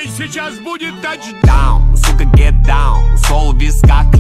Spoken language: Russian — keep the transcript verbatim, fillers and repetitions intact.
Эй, сейчас будет тачдаун. Сука, get down, сол в висках,